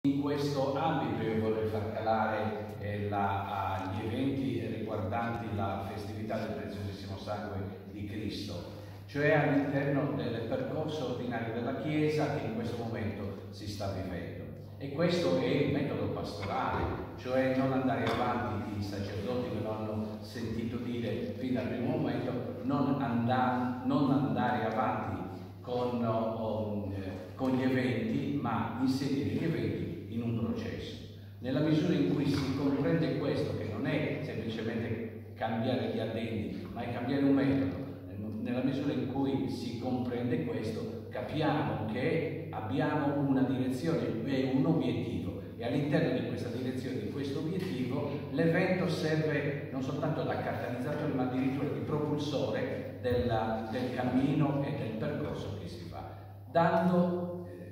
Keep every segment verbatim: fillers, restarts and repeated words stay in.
In questo ambito io vorrei far calare eh, la, gli eventi riguardanti la festività del preziosissimo sangue di Cristo, cioè all'interno del percorso ordinario della Chiesa che in questo momento si sta vivendo. E questo è il metodo pastorale, cioè non andare avanti, i sacerdoti me lo hanno sentito dire fin dal primo momento, non, andare, non andare avanti con, oh, con gli eventi, ma inserire gli eventi in un processo. Nella misura in cui si comprende questo, che non è semplicemente cambiare gli addendi, ma è cambiare un metodo, nella misura in cui si comprende questo, capiamo che abbiamo una direzione e un obiettivo, e all'interno di questa direzione, di questo obiettivo, l'evento serve non soltanto da catalizzatore, ma addirittura di propulsore della, del cammino e del percorso che si fa, dando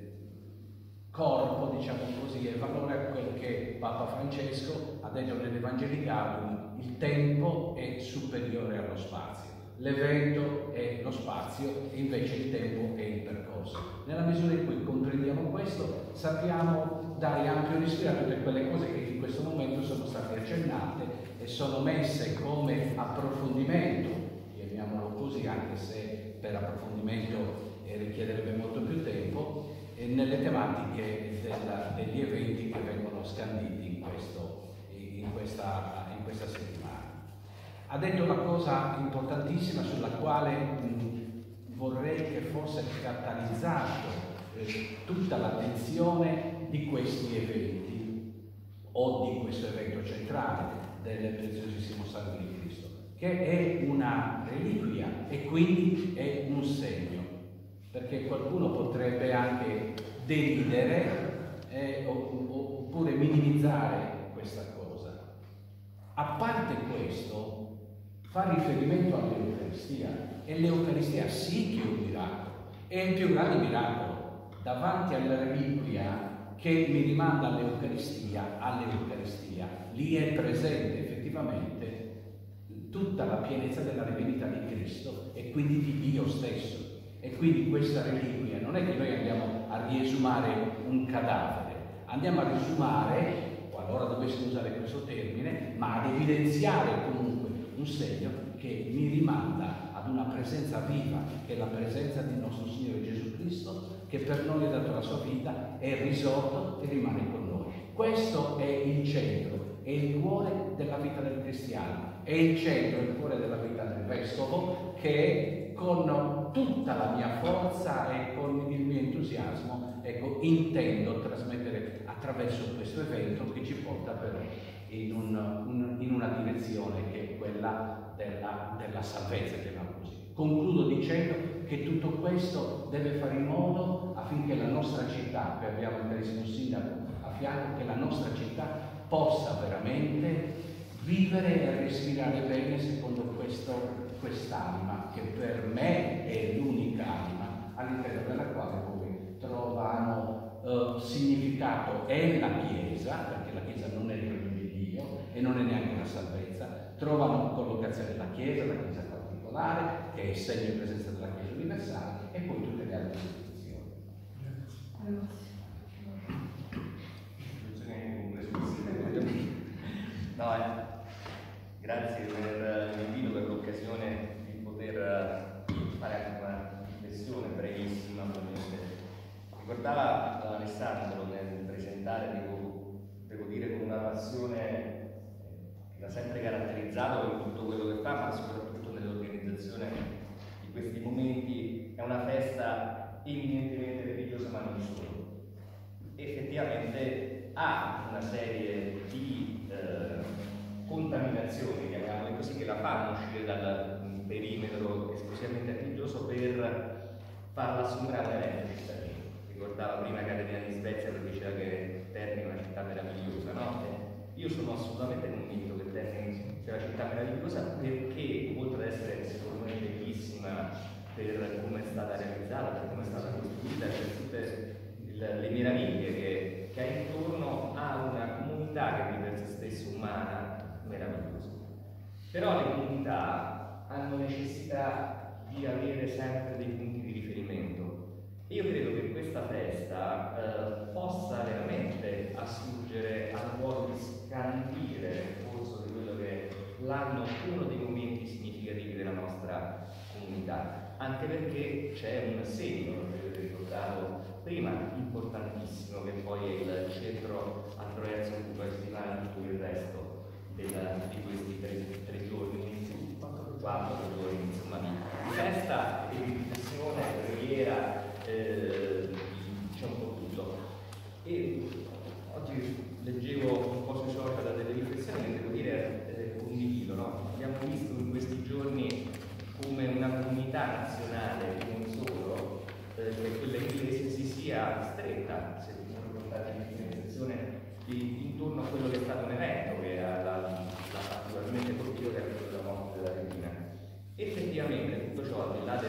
corpo, diciamo così, e valore a quel che Papa Francesco ha detto nelle Vangeli Gaudium: il tempo è superiore allo spazio, l'evento è lo spazio e invece il tempo è il percorso. Nella misura in cui comprendiamo questo, sappiamo dare ampio respiro a tutte quelle cose che in questo momento sono state accennate e sono messe come approfondimento, chiamiamolo così, anche se per approfondimento eh, richiederebbe molto più tempo, e nelle tematiche della, degli eventi che vengono scanditi in, questo, in, questa, in questa settimana. Ha detto una cosa importantissima sulla quale mh, vorrei che fosse catalizzato eh, tutta l'attenzione di questi eventi o di questo evento centrale del preziosissimo sangue di Cristo, che è una reliquia e quindi è un segno. Perché qualcuno potrebbe anche deridere eh, oppure minimizzare questa cosa. A parte questo, fa riferimento all'Eucaristia, e l'Eucaristia sì che è un miracolo, è il più grande miracolo davanti alla reliquia che mi rimanda all'Eucaristia, all'Eucaristia. Lì è presente effettivamente tutta la pienezza della divinità di Cristo e quindi di Dio stesso. E quindi questa reliquia non è che noi andiamo a riesumare un cadavere, andiamo a riesumare, qualora dovessimo usare questo termine, ma ad evidenziare comunque un segno che mi rimanda ad una presenza viva, che è la presenza del nostro Signore Gesù Cristo, che per noi ha dato la sua vita, è risorto e rimane con noi. Questo è il centro, è il cuore della vita del cristiano, è il centro, il cuore della vita del vescovo, che con tutta la mia forza e con il mio entusiasmo, ecco, intendo trasmettere attraverso questo evento che ci porta però in, un, un, in una direzione che è quella della, della salvezza, chiamiamola così. Concludo dicendo che tutto questo deve fare in modo affinché la nostra città, che abbiamo il carissimo sindaco a fianco, che la nostra città possa veramente vivere e respirare bene secondo questo quest'anima, che per me è l'unica anima all'interno della quale poi trovano eh, significato è la Chiesa, perché la Chiesa non è il regno di Dio e non è neanche la salvezza, trovano collocazione la Chiesa, la Chiesa particolare, che è segno di presenza della Chiesa universale, e poi tutte le altre istituzioni. No, eh. Grazie per l'invito, per l'occasione di poter fare anche una riflessione brevissima. Ricordava Alessandro nel presentare, devo, devo dire, con una passione che l'ha sempre caratterizzato in tutto quello che fa, ma soprattutto nell'organizzazione di questi momenti. È una festa eminentemente religiosa, ma non solo. Effettivamente ha una serie di eh, contaminazioni, chiamiamole così, che la fanno uscire dal perimetro esclusivamente religioso per farla sembrare un evento cittadino. Ricordava prima Caterina di Svezia che diceva che Terni è una città meravigliosa, no? Io sono assolutamente convinto che Terni sia una città meravigliosa perché, oltre ad essere secondo me bellissima per come è stata realizzata, per come è stata costruita, per tutte le meraviglie che, che ha intorno a una comunità che vive se stessa umana meraviglioso. Però le comunità hanno necessità di avere sempre dei punti di riferimento. Io credo che questa festa eh, possa veramente anche perché c'è un segno, lo avete ricordato prima, importantissimo, che poi è il centro a Troezzo in cui poi si fa tutto il resto della, di questi tre, tre giorni, quattro giorni insomma, di festa e di riflessione, preghiera, eh, c'è un po' tutto. E oggi leggevo un po' sui social da delle riflessioni che devo dire eh, condivido, no? Abbiamo visto in questi giorni come una comunità nazionale, non solo, eh, che quella inglese, si sia stretta, se vi sono ricordati in organizzazione, intorno a quello che è stato un evento che ha particolarmente colpito, che è quello della morte della regina. Effettivamente tutto ciò, al di là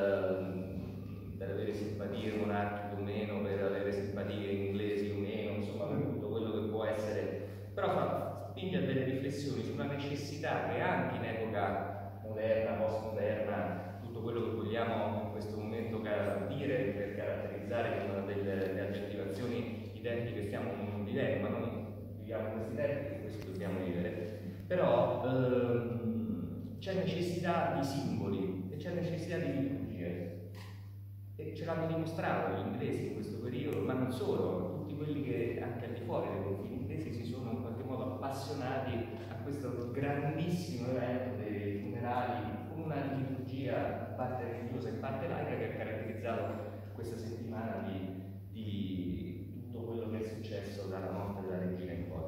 del, per avere simpatie monarchiche o meno, per avere simpatie inglesi o meno, insomma per tutto quello che può essere, però fa, spinge a delle riflessioni sulla necessità che anche in epoca moderna, postmoderna, tutto quello che vogliamo in questo momento dire per caratterizzare una delle, delle aggettivazioni i tempi che stiamo vivendo, ma noi viviamo questi tempi e questo dobbiamo vivere, però ehm, c'è necessità di simboli e c'è necessità di liturgie e ce l'hanno dimostrato gli inglesi in questo periodo, ma non solo, tutti quelli che anche al di fuori dei confini inglesi si sono in qualche modo appassionati a questo grandissimo evento dei funerali con una liturgia parte religiosa e parte laica che ha caratterizzato questa settimana di, di tutto quello che è successo dalla morte della regina in poi.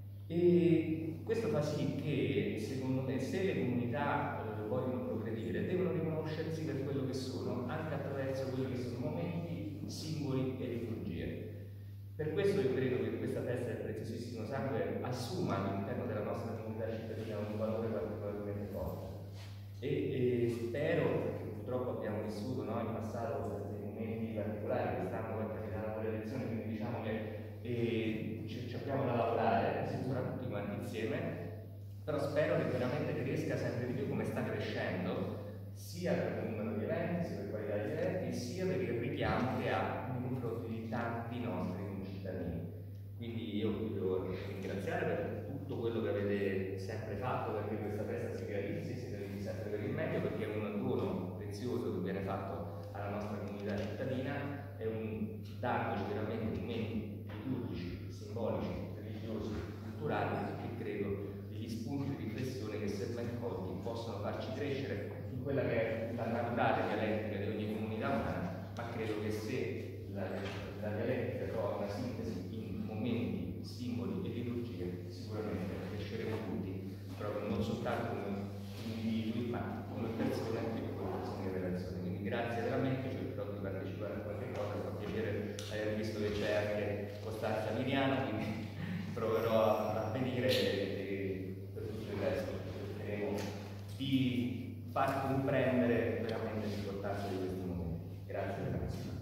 E questo fa sì che, secondo me, se le comunità eh, vogliono progredire, devono riconoscersi per quello che sono, anche attraverso quelli che sono momenti, simboli e liturgie. Per questo io credo che questa festa del preziosissimo sangue assuma all'interno della nostra comunità cittadina un valore particolarmente forte. E, e spero, perché purtroppo abbiamo vissuto, no, in passato dei momenti particolari, quest'anno è capitato le elezioni, quindi diciamo che e ci, ci abbiamo da lavorare, sicura tutti quanti insieme, però spero che veramente cresca sempre di più come sta crescendo, sia per il numero di eventi, sia per qualità di eventi, sia per il richiamo che ha nei confronti di tanti nostri concittadini. Quindi io vi devo ringraziare per tutto quello che avete sempre fatto perché questa festa si realizzi, si realizzi sempre per il meglio, perché è un dono prezioso che viene fatto alla nostra comunità cittadina, è un darci veramente momenti liturgici, simbolici, religiosi, culturali, che credo degli spunti di riflessione che, se ben colti, possono farci crescere in quella che è la naturale dialettica di ogni comunità umana, ma credo che se la, la dialettica trova una sintesi in momenti, simboli e liturgie, sicuramente cresceremo tutti, proprio non soltanto come individui, ma come persone e come persone in relazione. Quindi grazie veramente, cercherò di partecipare a qualche cosa, mi fa piacere aver visto che c'è anche Costanza Miriano, quindi proverò a, a venire e, e per tutto il resto cercheremo di far comprendere veramente l'importanza di questi momenti. Grazie ragazzi.